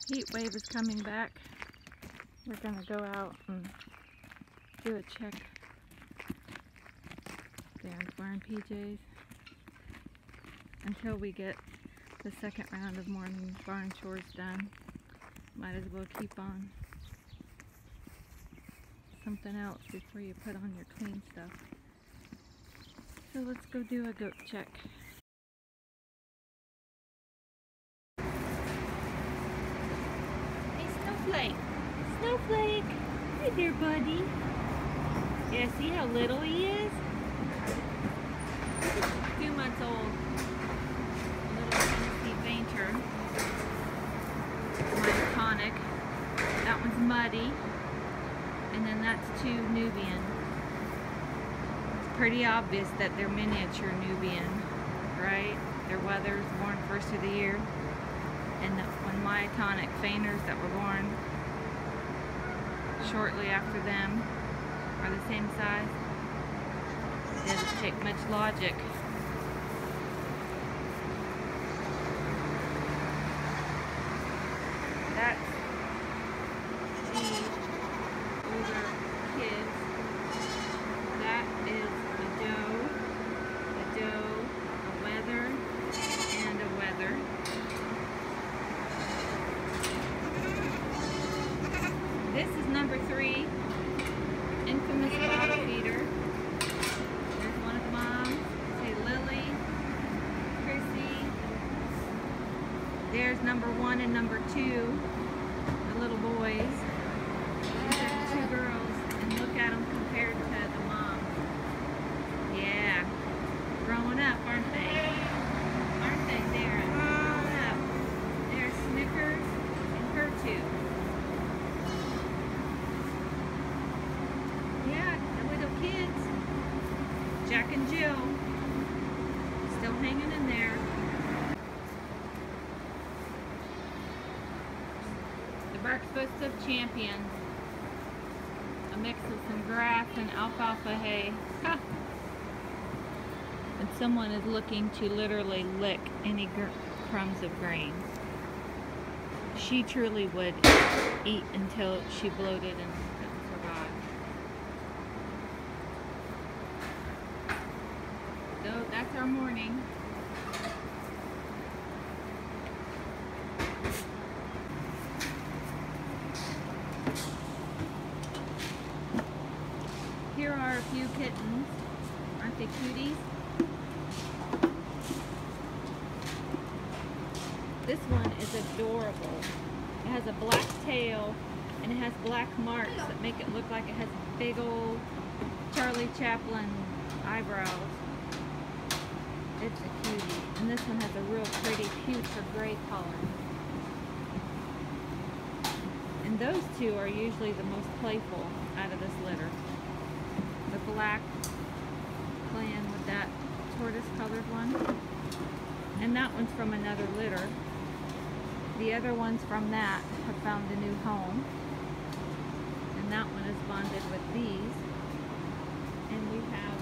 Heat wave is coming back. We're gonna go out and do a check. Theron's wearing PJs until we get the second round of morning barn chores done. Might as well keep on something else before you put on your clean stuff. So let's go do a goat check. Hey Snowflake! Snowflake! Hey there, buddy! Yeah, see how little he is? 2 months old. Little Tennessee Painter. My iconic. That one's Muddy. And then that's 2 Nubian. It's pretty obvious that they're miniature Nubian, right? Their wethers born first of the year. And when my iconic fainters that were born shortly after them are the same size, it doesn't take much logic. That's the older kids. That is a doe, a wether, and a wether. This is number 3, infamous bottle feeder. There's one of the moms. Say Lily, Chrissy. There's number 1 and number 2, the little boys. These are the 2 girls, and look at them compared to the moms. Yeah, growing up, aren't they? Aren't they, Darren? Growing up. There's Snickers and her 2. Yeah, the little kids. Jack and Jill. Still hanging in there. The breakfast of champions. A mix of some grass and alfalfa hay. Ha! And someone is looking to literally lick any crumbs of grain. She truly would eat until she bloated and forgot. So that's our morning. Here are a few kittens. Aren't they cuties? This one is adorable. It has a black tail and it has black marks that make it look like it has big old Charlie Chaplin eyebrows. It's a cutie. And this one has a real pretty pewter gray color. And those 2 are usually the most playful out of this litter. The black playing with that tortoise colored one. And that one's from another litter. The other ones from that have found a new home. And that one is bonded with these. And we have...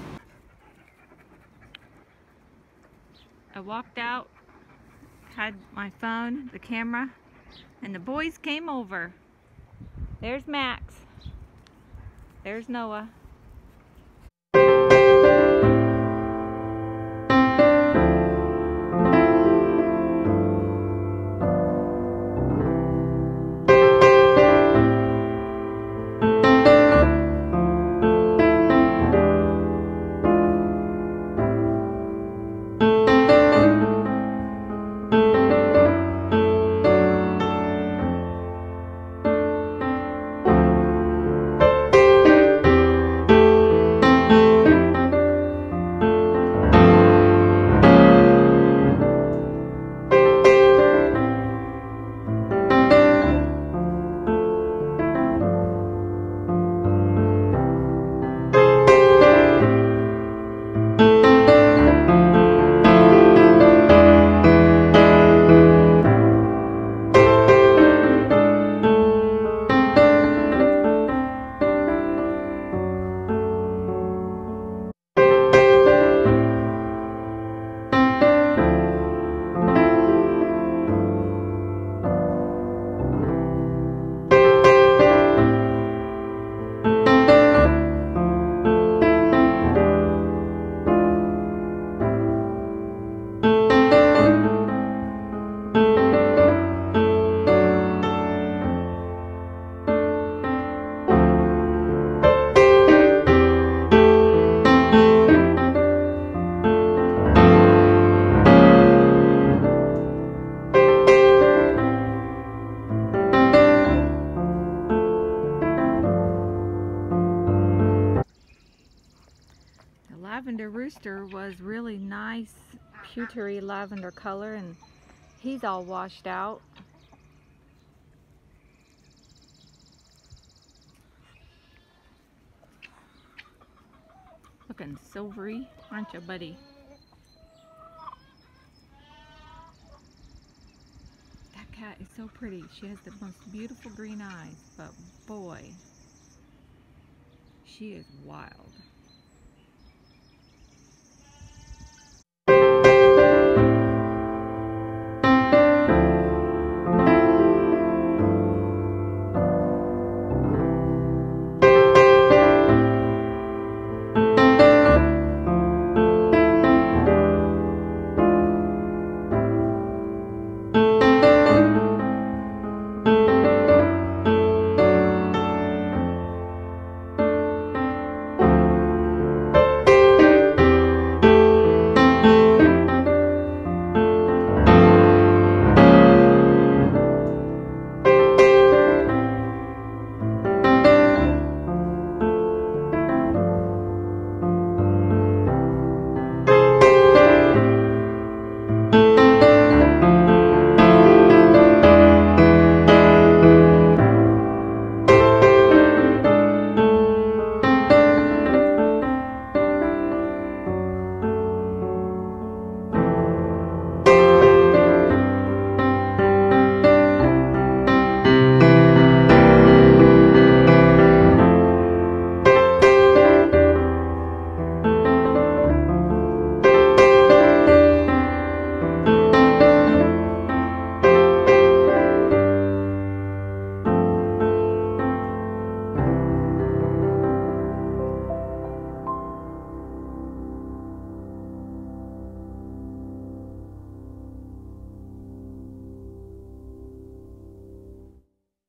I walked out, had my phone, the camera, and the boys came over. There's Max. There's Noah. rooster was really nice, pewtery lavender color, and he's all washed out. Looking silvery, aren't you, buddy? That cat is so pretty. She has the most beautiful green eyes, but boy, she is wild.